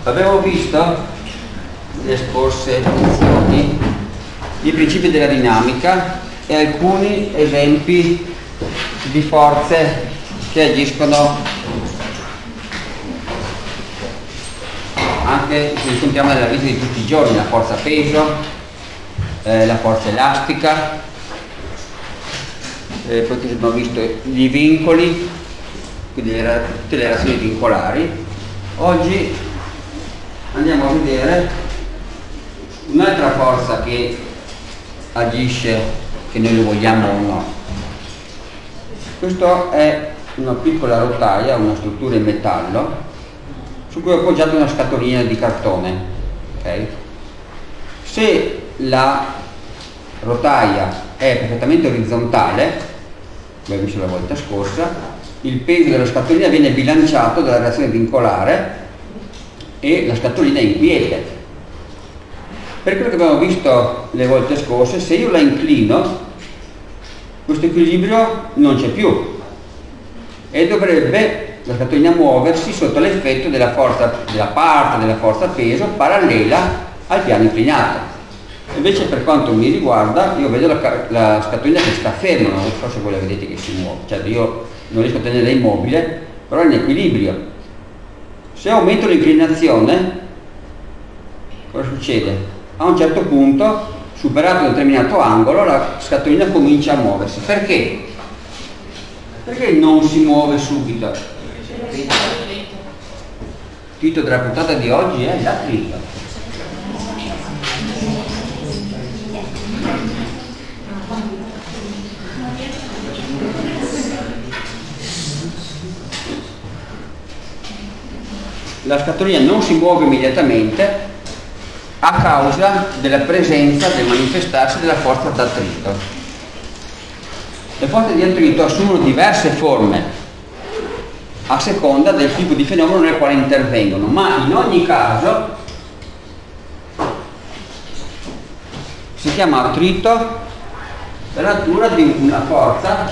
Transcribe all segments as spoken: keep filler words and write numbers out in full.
Abbiamo visto nelle scorse lezioni i principi della dinamica e alcuni esempi di forze che agiscono anche se incontriamo nella vita di tutti i giorni, la forza peso, eh, la forza elastica, eh, poi abbiamo visto i vincoli, quindi le, tutte le relazioni vincolari. Oggi andiamo a vedere un'altra forza che agisce, che noi lo vogliamo o no. Questa è una piccola rotaia, una struttura in metallo su cui ho appoggiato una scatolina di cartone. Okay? Se la rotaia è perfettamente orizzontale, l'abbiamo visto la volta scorsa, il peso della scatolina viene bilanciato dalla reazione vincolare e la scatolina è inquiete. Per quello che abbiamo visto le volte scorse, se io la inclino, questo equilibrio non c'è più e dovrebbe la scatolina muoversi sotto l'effetto della forza, della parte della forza peso parallela al piano inclinato. Invece, per quanto mi riguarda, io vedo la, la scatolina che sta ferma, non so se voi la vedete che si muove, cioè io non riesco a tenerla immobile, però è in equilibrio. Se aumento l'inclinazione, cosa succede? A un certo punto, superato un determinato angolo, la scatolina comincia a muoversi. Perché? Perché non si muove subito? Il titolo della puntata di oggi è l'attrito. La scatolina non si muove immediatamente a causa della presenza, del manifestarsi della forza d'attrito. Le forze di attrito assumono diverse forme a seconda del tipo di fenomeno nel quale intervengono, ma in ogni caso si chiama attrito per natura di una forza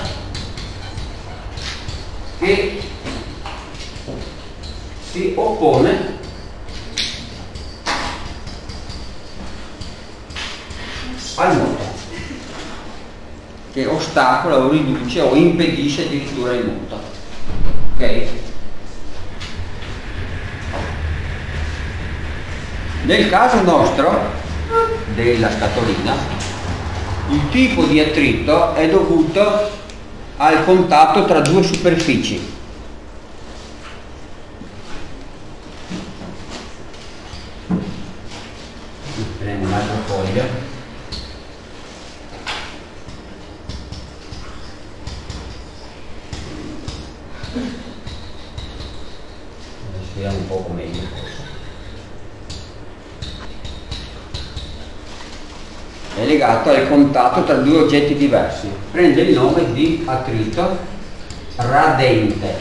che si oppone al moto, che ostacola o riduce o impedisce addirittura il moto. Ok? Nel caso nostro della scatolina, il tipo di attrito è dovuto al contatto tra due superfici. Prendiamo un'altra foglia. Vediamo un poco meglio. È legato al contatto tra due oggetti diversi. Prende il nome di attrito radente.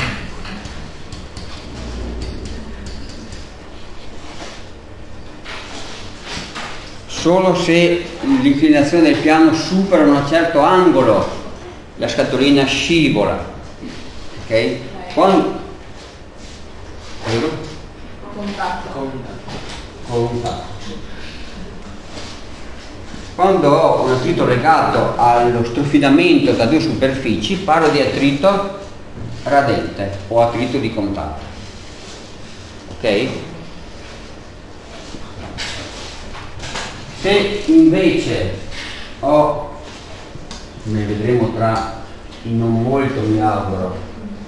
Solo se l'inclinazione del piano supera un certo angolo, la scatolina scivola. Ok? Quando Contatto. Contatto. Quando ho un attrito legato allo strofinamento tra due superfici, parlo di attrito radente o attrito di contatto. Ok? Se invece ho, ne vedremo tra non molto, mi auguro,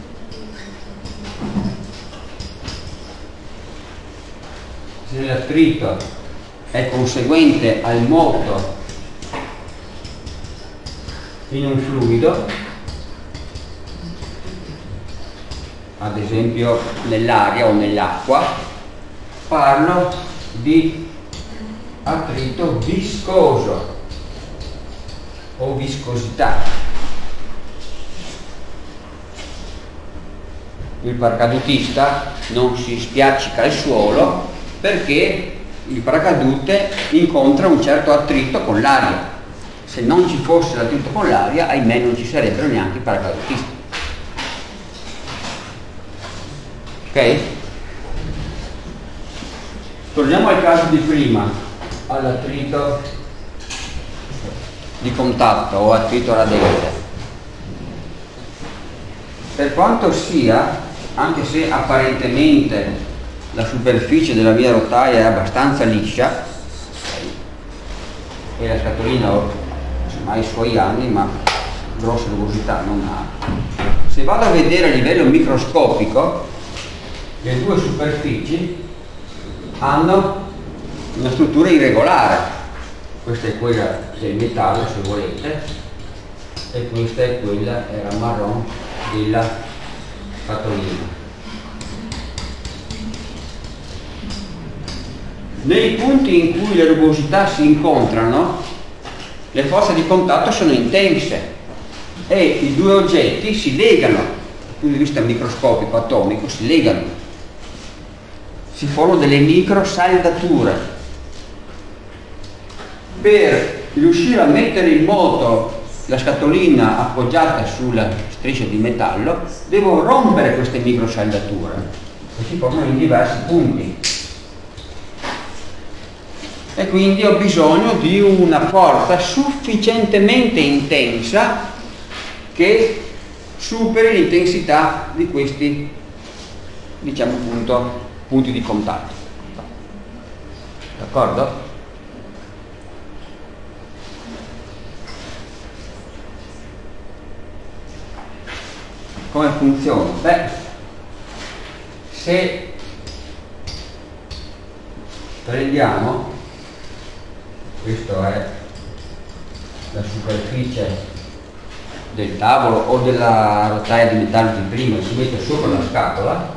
se l'attrito è conseguente al moto in un fluido, ad esempio nell'aria o nell'acqua, parlo di attrito viscoso o viscosità. Il paracadutista non si spiaccica al suolo perché il paracadute incontra un certo attrito con l'aria. Se non ci fosse l'attrito con l'aria, ahimè non ci sarebbero neanche i paracadutisti. Ok? Torniamo al caso di prima, all'attrito di contatto o attrito radente. Per quanto sia, anche se apparentemente la superficie della mia rotaia è abbastanza liscia e la scatolina ha i suoi anni, ma grossa rugosità non ha, se vado a vedere a livello microscopico, le due superfici hanno una struttura irregolare. Questa è quella del metallo, se volete, e questa è quella, era marron, della scatolina. Nei punti in cui le rugosità si incontrano, le forze di contatto sono intense e i due oggetti si legano, dal punto di vista microscopico, atomico, si legano, si formano delle micro saldature. Per riuscire a mettere in moto la scatolina appoggiata sulla striscia di metallo, devo rompere queste micro saldature che si formano in diversi punti. E quindi ho bisogno di una forza sufficientemente intensa che superi l'intensità di questi, diciamo appunto, punti di contatto. D'accordo? Come funziona? Beh, se prendiamo, questa è la superficie del tavolo o della rotaia di metallo di prima, si mette sopra la scatola,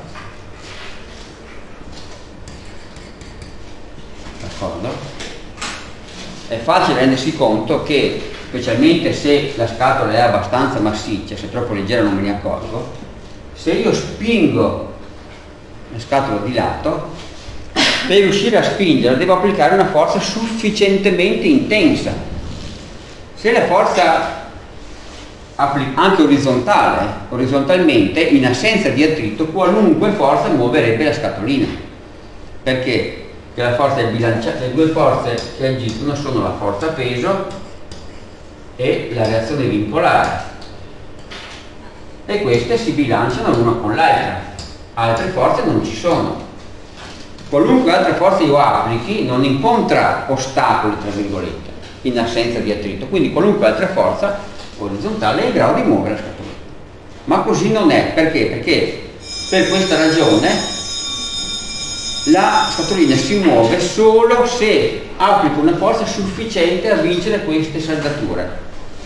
d'accordo? È facile rendersi conto che, specialmente se la scatola è abbastanza massiccia, se è troppo leggera non me ne accorgo, se io spingo la scatola di lato, per riuscire a spingerla devo applicare una forza sufficientemente intensa. Se la forza anche orizzontale, orizzontalmente, in assenza di attrito, qualunque forza muoverebbe la scatolina, perché la forza è bilanciata, le due forze che agiscono sono la forza peso e la reazione vincolare, e queste si bilanciano l'una con l'altra, altre forze non ci sono. Qualunque altra forza io applichi non incontra ostacoli, tra virgolette, in assenza di attrito, quindi qualunque altra forza orizzontale è in grado di muovere la scatolina. Ma così non è, perché? Perché per questa ragione la scatolina si muove solo se applico una forza sufficiente a vincere queste saldature.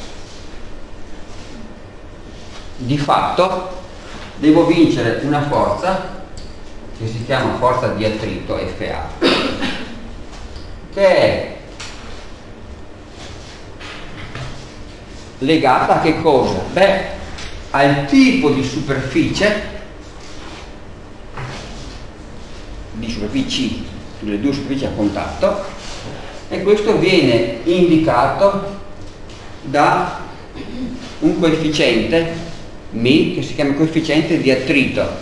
Di fatto devo vincere una forza che si chiama forza di attrito, F A, che è legata a che cosa? Beh, al tipo di superficie, di superfici, sulle due superfici a contatto, e questo viene indicato da un coefficiente μ che si chiama coefficiente di attrito,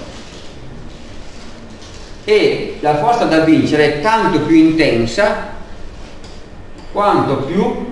e la forza da vincere è tanto più intensa quanto più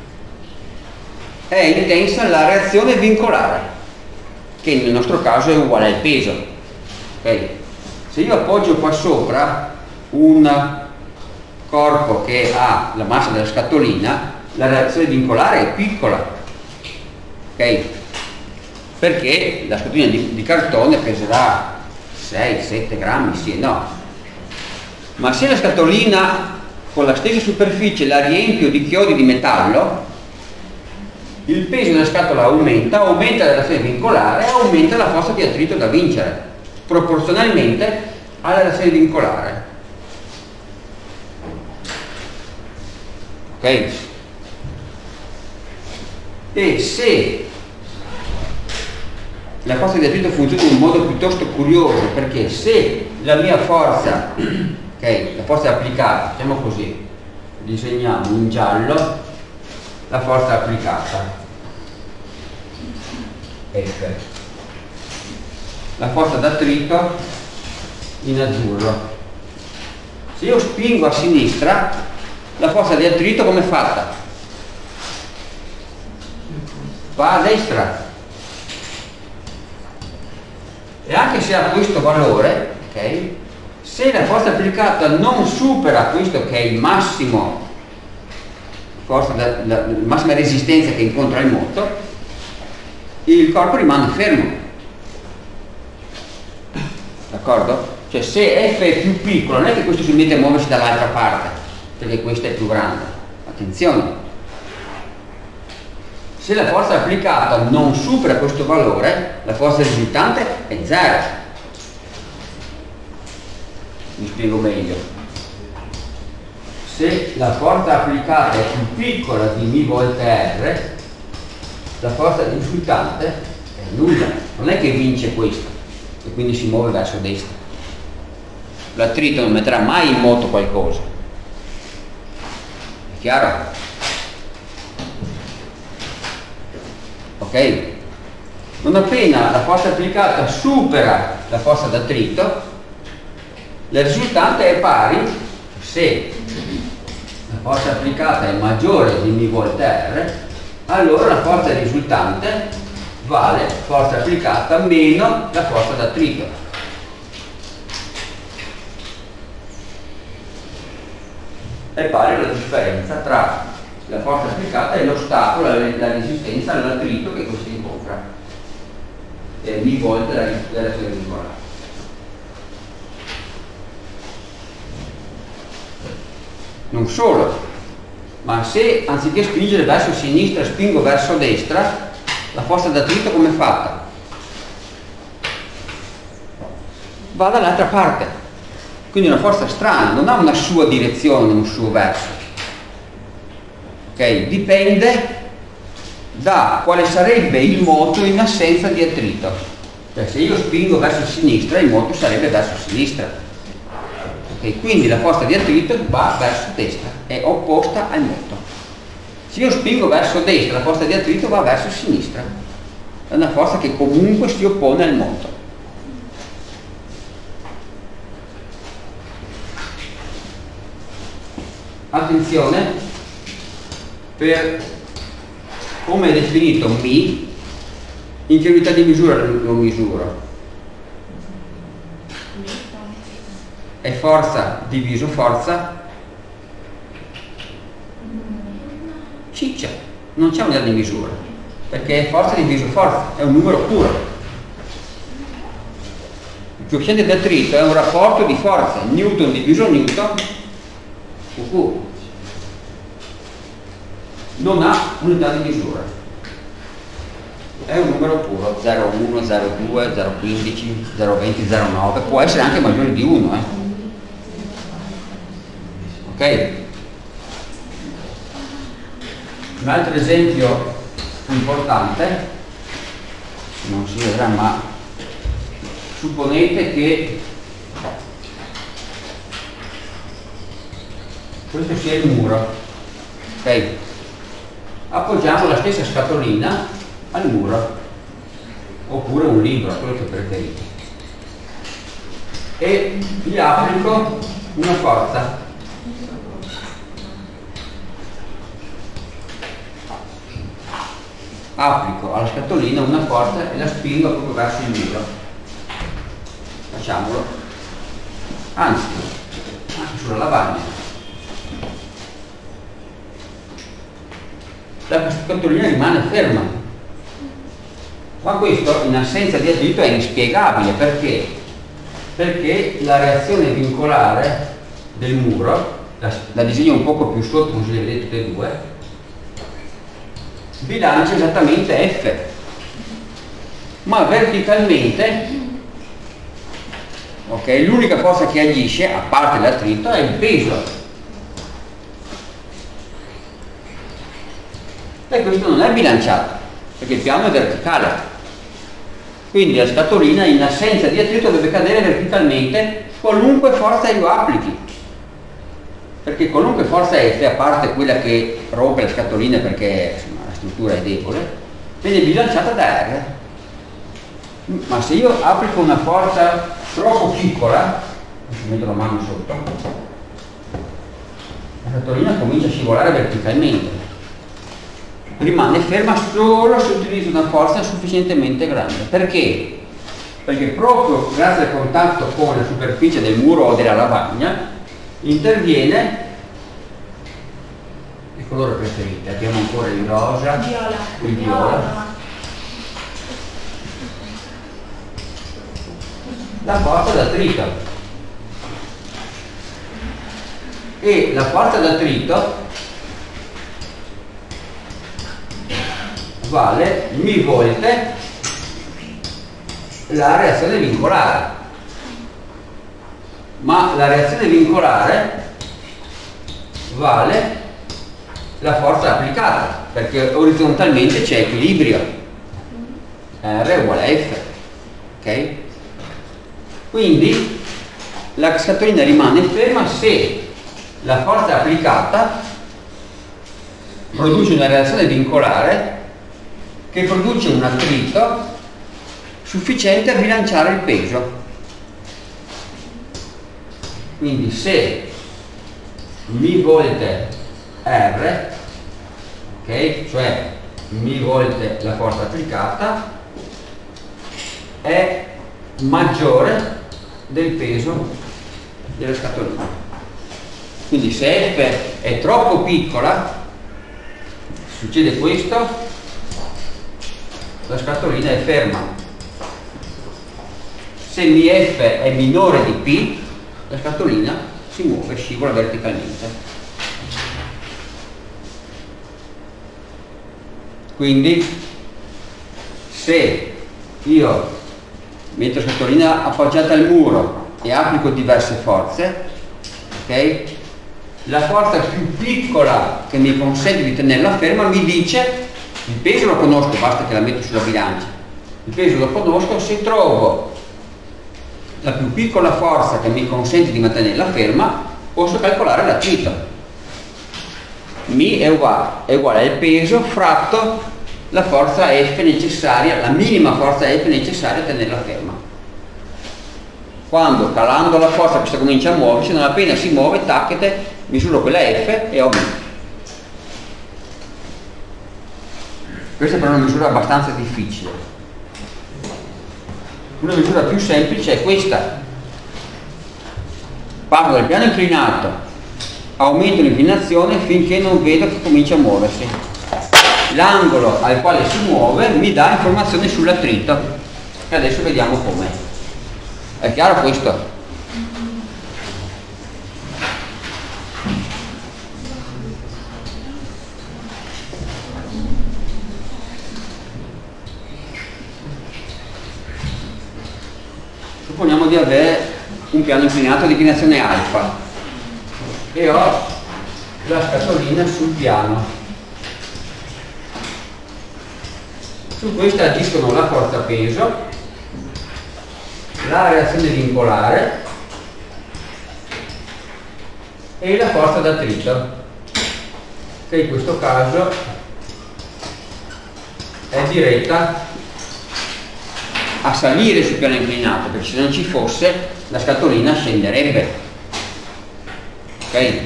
è intensa la reazione vincolare, che nel nostro caso è uguale al peso. Okay? Se io appoggio qua sopra un corpo che ha la massa della scatolina, la reazione vincolare è piccola, okay? Perché la scatolina di, di cartone peserà sei sette grammi, sì e no. Ma se la scatolina con la stessa superficie la riempio di chiodi di metallo, il peso della scatola aumenta, aumenta la reazione vincolare e aumenta la forza di attrito da vincere, proporzionalmente alla reazione vincolare. Ok? E se la forza di attrito funziona in un modo piuttosto curioso, perché se la mia forza, ok, la forza è applicata, facciamo così, disegniamo in giallo la forza applicata, F, la forza d'attrito in azzurro. Se io spingo a sinistra, la forza di attrito come è fatta? Va a destra. E anche se ha questo valore, okay, se la forza applicata non supera questo che è il massimo forza, la, la, la massima resistenza che incontra il moto, il corpo rimane fermo. D'accordo? Cioè se F è più piccolo non è che questo si mette a muoversi dall'altra parte, perché questo è più grande. Attenzione, se la forza applicata non supera questo valore, la forza risultante è zero. Mi spiego meglio. Se la forza applicata è più piccola di μ volte R, la forza risultante è nulla. Non è che vince questo e quindi si muove verso destra. L'attrito non metterà mai in moto qualcosa. È chiaro? Ok? Non appena la forza applicata supera la forza d'attrito, la risultante è pari se la forza applicata è maggiore di μ volte R, allora la forza risultante vale forza applicata meno la forza d'attrito. È pari alla differenza tra la forza applicata e l'ostacolo, la, la resistenza all'attrito che questo incontra. E μ volte la relazione regolare. Non solo, ma se anziché spingere verso sinistra spingo verso destra, la forza d'attrito come è fatta? Va dall'altra parte. Quindi una forza strana, non ha una sua direzione, un suo verso. Ok? Dipende da quale sarebbe il moto in assenza di attrito. Cioè se io spingo verso sinistra, il moto sarebbe verso sinistra. Okay? Quindi la forza di attrito va verso destra, è opposta al moto. Se io spingo verso destra, la forza di attrito va verso sinistra. È una forza che comunque si oppone al moto. Attenzione, per come è definito μ, in che unità di misura lo misuro? È forza diviso forza ciccia, non c'è unità di misura, perché è forza diviso forza, è un numero puro. Il coefficiente di attrito è un rapporto di forza, Newton diviso Newton, Q. Non ha unità di misura, è un numero puro, zero virgola uno, zero virgola due, zero virgola quindici, zero virgola venti, zero virgola nove, può essere anche maggiore di uno, eh? Ok? Un altro esempio importante, non si vedrà, ma supponete che questo sia il muro, ok? Appoggiamo la stessa scatolina al muro, oppure un libro, quello che preferite, e gli applico una forza. Applico alla scatolina una forza e la spingo proprio verso il muro. Facciamolo. Anzi, anche sulla lavagna. La scatolina rimane ferma, ma questo in assenza di attrito è inspiegabile. Perché? Perché la reazione vincolare del muro, la, la disegno un poco più sotto così le vedete tutte e due, bilancia esattamente F, ma verticalmente, ok, l'unica forza che agisce, a parte l'attrito, è il peso. E questo non è bilanciato, perché il piano è verticale. Quindi la scatolina in assenza di attrito deve cadere verticalmente qualunque forza io applichi. Perché qualunque forza F, a parte quella che rompe le scatoline perché insomma, la struttura è debole, viene bilanciata da R. Ma se io applico una forza troppo piccola, adesso metto la mano sotto, scatolina comincia a scivolare verticalmente. Rimane ferma solo se utilizzo una forza sufficientemente grande. Perché? Perché proprio grazie al contatto con la superficie del muro o della lavagna interviene il colore preferito. Abbiamo ancora il rosa, viola. il viola, la forza d'attrito. E la forza d'attrito vale mille volte la reazione vincolare, ma la reazione vincolare vale la forza applicata, perché orizzontalmente c'è equilibrio, R uguale a F, ok? Quindi la scatolina rimane ferma se la forza applicata produce una reazione vincolare che produce un attrito sufficiente a bilanciare il peso. Quindi se mille volte R, ok, cioè mille volte la forza applicata, è maggiore del peso della scatolina. Quindi se F è troppo piccola, succede questo, la scatolina è ferma. Se M F è minore di P, la scatolina si muove, scivola verticalmente. Quindi se io metto la scatolina appoggiata al muro e applico diverse forze, ok? La forza più piccola che mi consente di tenerla ferma mi dice, il peso lo conosco, basta che la metto sulla bilancia, il peso lo conosco, se trovo la più piccola forza che mi consente di mantenerla ferma, posso calcolare l'attrito. Mi è uguale, è uguale al peso fratto la forza F necessaria, la minima forza F necessaria a tenerla ferma. Quando calando la forza questa comincia a muoversi, non appena si muove, tacchete, misuro quella F e ho V. Questa è però una misura abbastanza difficile. Una misura più semplice è questa. Parto dal piano inclinato, aumento l'inclinazione finché non vedo che comincia a muoversi. L'angolo al quale si muove mi dà informazioni sull'attrito, e adesso vediamo com'è. È chiaro questo? Supponiamo di avere un piano inclinato di inclinazione alfa e ho la scatolina sul piano. Su questa agiscono la forza peso, la reazione vincolare e la forza d'attrito, che in questo caso è diretta a salire sul piano inclinato, perché se non ci fosse la scatolina scenderebbe. Ok?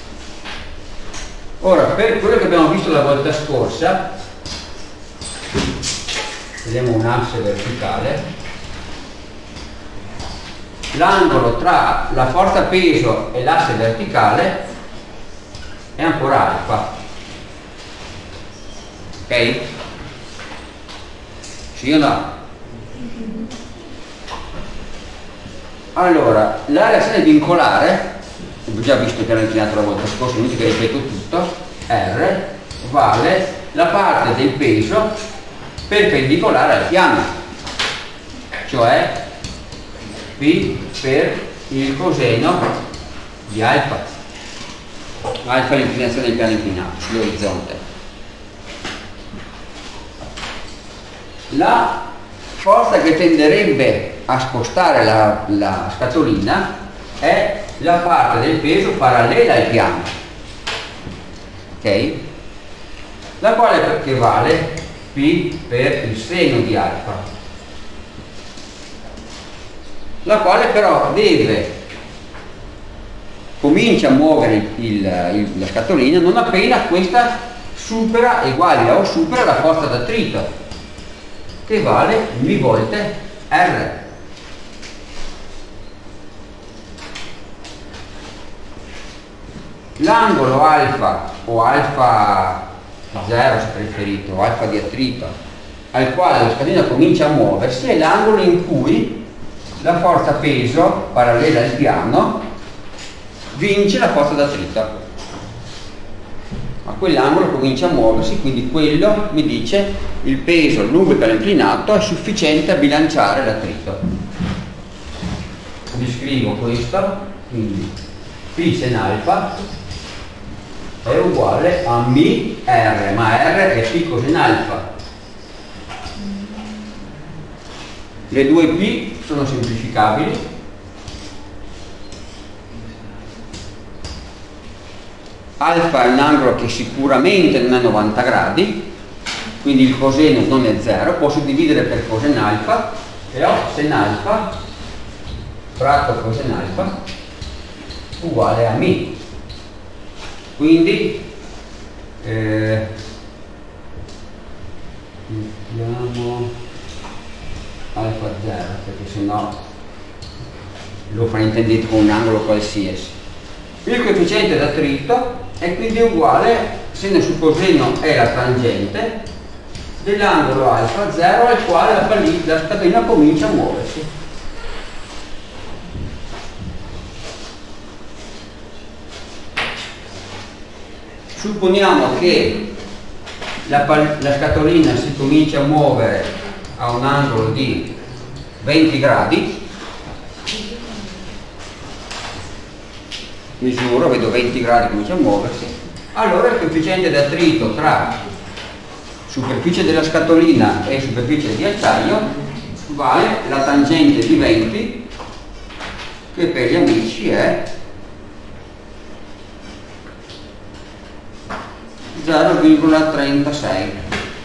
Ora, per quello che abbiamo visto la volta scorsa, vediamo un asse verticale, l'angolo tra la forza peso e l'asse verticale è ancora alfa. Ok? Sì o no? Allora, la reazione vincolare, ho già visto che era inclinato la volta scorsa, non che ripeto tutto, R vale la parte del peso perpendicolare al piano, cioè P per il coseno di alfa. Alfa è l'inclinazione del piano inclinato sull'orizzonte. La forza che tenderebbe a spostare la, la scatolina è la parte del peso parallela al piano, ok? La quale perché vale P per il seno di alfa, la quale però deve comincia a muovere il, il, la scatolina non appena questa supera, eguaglia o supera la forza d'attrito, che vale μ volte R. L'angolo alfa o alfa zero se preferite, o alfa di attrito, al quale la scatolina comincia a muoversi, è l'angolo in cui la forza peso parallela al piano vince la forza d'attrito. A quell'angolo comincia a muoversi, quindi quello mi dice il peso lungo il piano inclinato è sufficiente a bilanciare l'attrito. Vi scrivo questo, quindi P sen alfa è uguale a μ R, ma R è P coseno alfa. Le due P sono semplificabili. Alfa è un angolo che sicuramente non è novanta gradi, quindi il coseno non è zero, posso dividere per coseno alfa e ho sen alfa fratto coseno alfa uguale a μ. Quindi eh, mettiamo alfa zero, perché sennò lo fraintendete con un angolo qualsiasi. Il coefficiente d'attrito è quindi uguale, seno su coseno è la tangente dell'angolo alfa zero al quale la, la scatolina comincia a muoversi. Supponiamo che la, la scatolina si comincia a muovere a un angolo di venti gradi, misuro, vedo venti gradi comincia a muoversi, allora il coefficiente d'attrito tra superficie della scatolina e superficie di acciaio vale la tangente di venti, che per gli amici è zero virgola trentasei.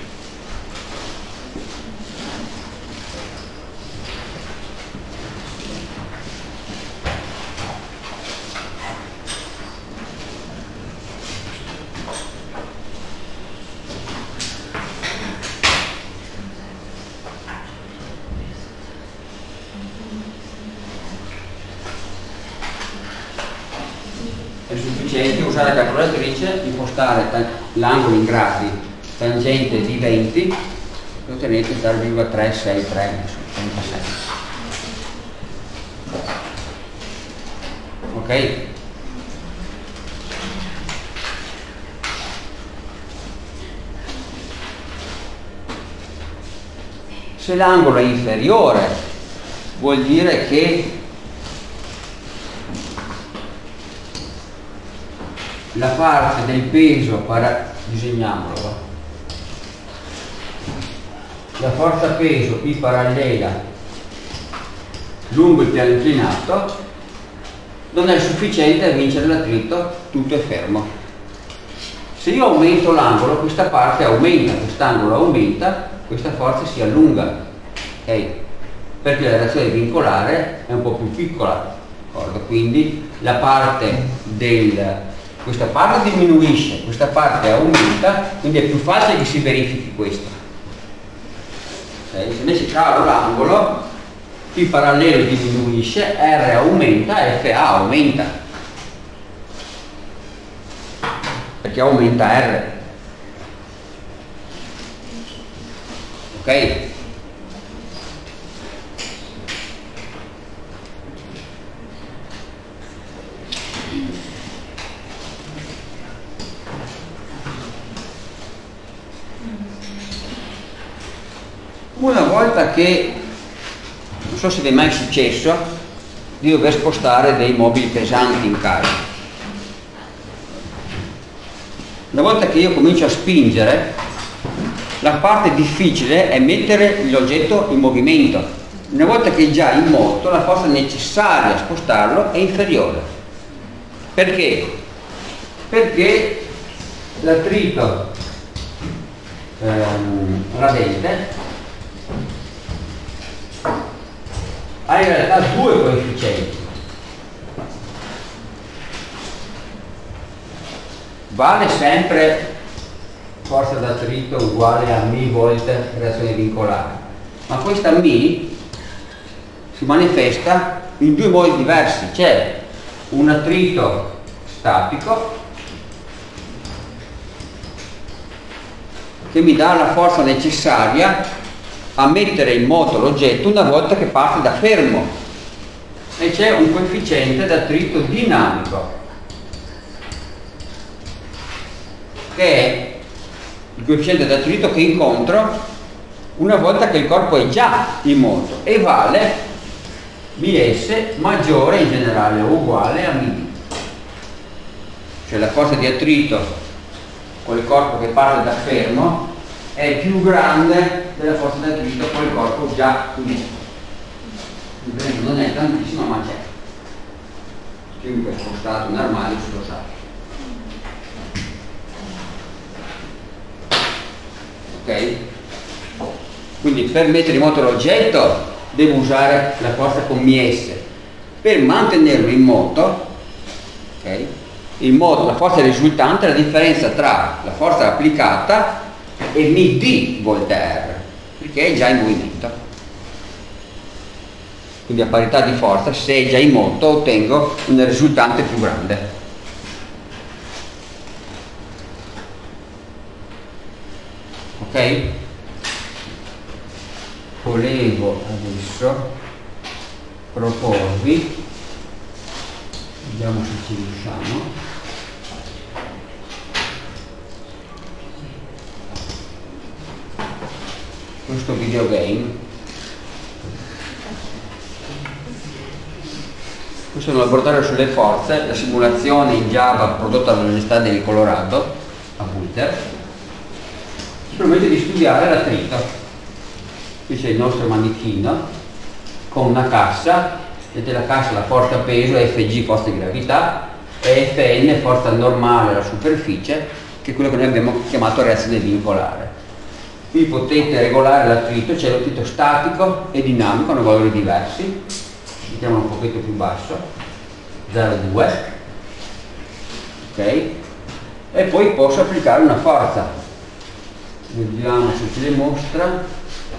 È sufficiente usare la calcolatrice, impostare l'angolo in gradi, tangente di venti, e ottenete zero virgola trecentosessantatré, trentasei. Ok? Se l'angolo è inferiore vuol dire che la parte del peso, para, disegniamolo, va. La forza peso P parallela lungo il piano inclinato non è sufficiente a vincere l'attrito, tutto è fermo. Se io aumento l'angolo, questa parte aumenta, quest'angolo aumenta, questa forza si allunga, ok? Perché la reazione vincolare è un po' più piccola, d'accordo? Quindi la parte del questa parte diminuisce, questa parte aumenta, quindi è più facile che si verifichi questo. Okay? Se invece calo l'angolo, P parallelo diminuisce, R aumenta, F A aumenta, perché aumenta R. Ok? Una volta che, non so se vi è mai successo, di dover spostare dei mobili pesanti in casa. Una volta che io comincio a spingere, la parte difficile è mettere l'oggetto in movimento. Una volta che è già in moto, la forza necessaria a spostarlo è inferiore. Perché? Perché l'attrito ehm, radente ha in realtà due coefficienti. vale sempre forza d'attrito uguale a μ volte reazione vincolare, ma questa μ si manifesta in due modi diversi. C'è un attrito statico che mi dà la forza necessaria a mettere in moto l'oggetto una volta che parte da fermo, e c'è un coefficiente d'attrito dinamico che è il coefficiente d'attrito che incontro una volta che il corpo è già in moto e vale Bs maggiore in generale o uguale a μ, cioè la forza di attrito con il corpo che parte da fermo è più grande della forza di attrito con il corpo già in moto. Non è tantissimo, ma c'è. Chiunque è spostato in armadio se lo sa. Ok? Quindi per mettere in moto l'oggetto devo usare la forza con μs. Per mantenerlo in moto, okay, in moto la forza risultante è la differenza tra la forza applicata e μd volte R, perché è già in movimento. Quindi a parità di forza, se è già in moto, ottengo una risultante più grande. Ok? Volevo adesso proporvi, vediamo se ci riusciamo, questo videogame. Questo è un laboratorio sulle forze, la simulazione in Java prodotta dall'Università del Colorado a Boulder, ci permette di studiare l'attrito. Qui c'è il nostro manichino con una cassa, vedete la cassa, la forza peso, Fg forza di gravità e Fn forza normale alla superficie, che è quello che noi abbiamo chiamato reazione vincolare. Qui potete regolare l'attrito, c'è l'attrito statico e dinamico, hanno valori diversi, mettiamolo un pochettino più basso, zero virgola due, ok? E poi posso applicare una forza, vediamo se ce le mostra.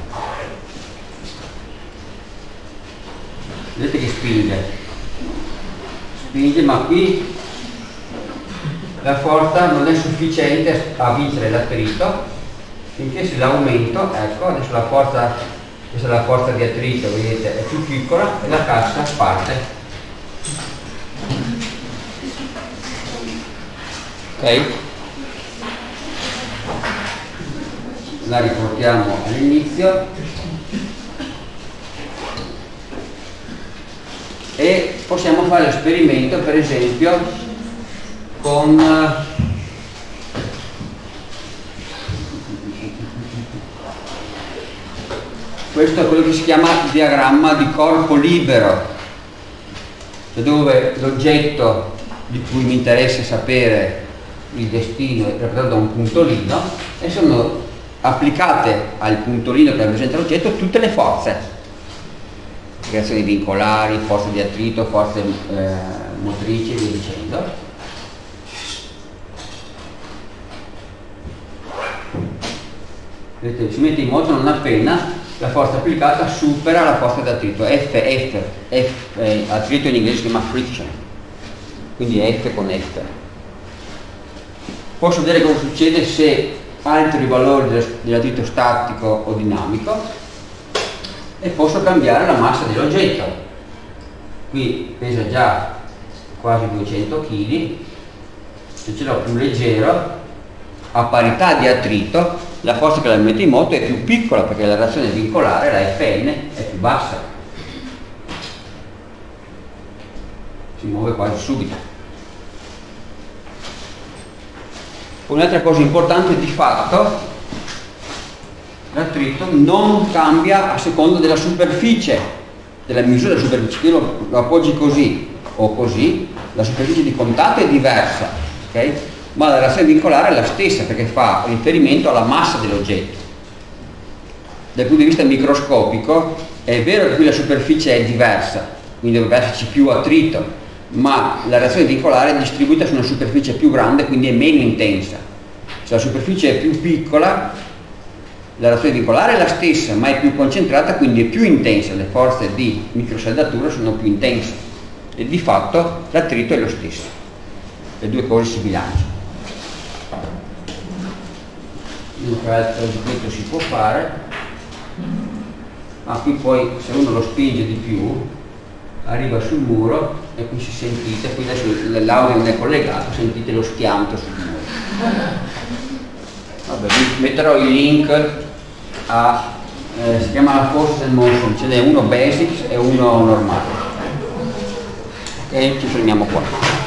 Vedete che spinge, spinge, ma qui la forza non è sufficiente a vincere l'attrito, finché se l'aumento, ecco, adesso la forza, questa è la forza di attrito, vedete, è più piccola e la cassa parte. Ok? La riportiamo all'inizio. E possiamo fare l'esperimento per esempio con questo è quello che si chiama diagramma di corpo libero, cioè dove l'oggetto di cui mi interessa sapere il destino è rappresentato da un puntolino e sono applicate al puntolino che rappresenta l'oggetto tutte le forze, reazioni vincolari, forze di attrito, forze eh, motrici e via dicendo. Vedete, si mette in moto non appena la forza applicata supera la forza di attrito. F, F, F eh, attrito in inglese si chiama friction, quindi F con F. Posso vedere cosa succede se altri valori dell'attrito statico o dinamico, e posso cambiare la massa dell'oggetto. Qui pesa già quasi duecento chili, se ce l'ho più leggero, a parità di attrito, la forza che la mette in moto è più piccola perché la reazione vincolare, la Fn, è più bassa. Si muove quasi subito. Un'altra cosa importante, di fatto l'attrito non cambia a seconda della superficie, della misura della superficie. Io lo, lo appoggi così o così, la superficie di contatto è diversa, ok? Ma la reazione vincolare è la stessa perché fa riferimento alla massa dell'oggetto. Dal punto di vista microscopico è vero che qui la superficie è diversa, quindi dovrebbe esserci più attrito, ma la reazione vincolare è distribuita su una superficie più grande, quindi è meno intensa. Se la superficie è più piccola, la reazione vincolare è la stessa, ma è più concentrata, quindi è più intensa, le forze di microsaldatura sono più intense e di fatto l'attrito è lo stesso, le due cose si bilanciano. Dunque altro questo si può fare, ma qui poi se uno lo spinge di più arriva sul muro e qui si sentite, qui adesso l'audio non è collegato, sentite lo schianto sul muro. Vabbè, vi metterò il link a, eh, si chiama la force del motion, ce n'è uno basics e uno normale. Ok, ci fermiamo qua.